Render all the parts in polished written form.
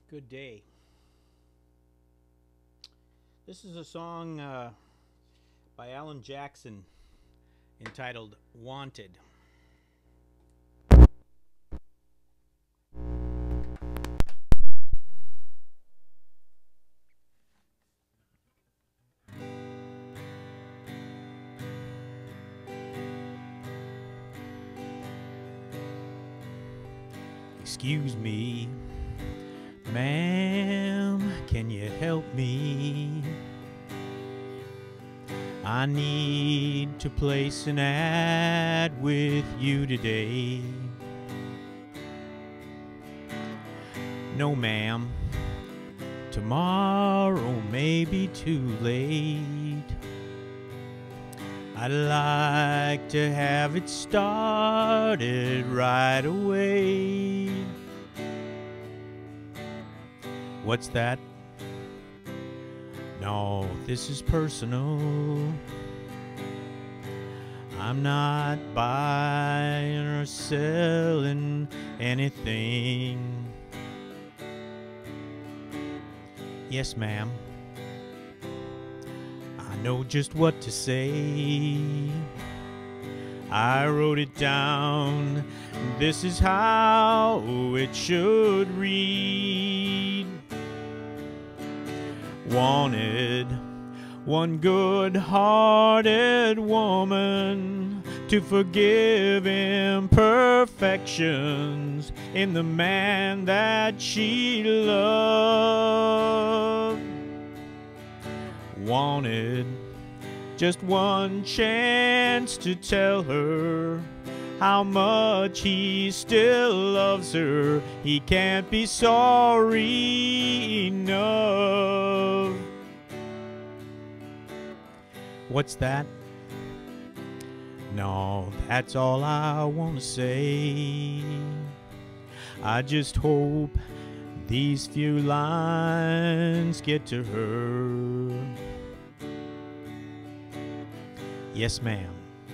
Good day. This is a song by Alan Jackson entitled Wanted. Excuse me, ma'am, can you help me? I need to place an ad with you today. No, ma'am, tomorrow may be too late. I'd like to have it started right away. What's that? No, this is personal. I'm not buying or selling anything. Yes, ma'am. I know just what to say. I wrote it down. This is how it should read. Wanted one good-hearted woman to forgive imperfections in the man that she loved. Wanted just one chance to tell her how much he still loves her. He can't be sorry enough. What's that? No, that's all I want to say. I just hope these few lines get to her. Yes, ma'am.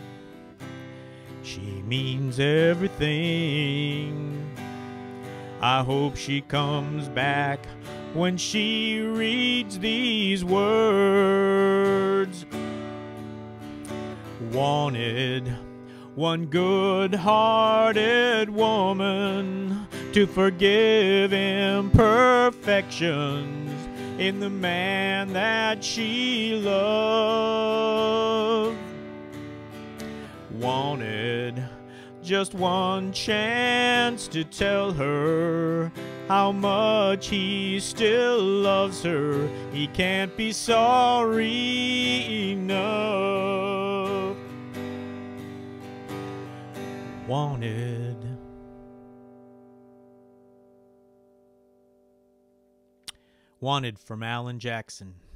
She means everything. I hope she comes back when she reads these words. Wanted one good-hearted woman to forgive imperfections in the man that she loved. Wanted just one chance to tell her how much he still loves her. He can't be sorry enough. Wanted. Wanted from Alan Jackson.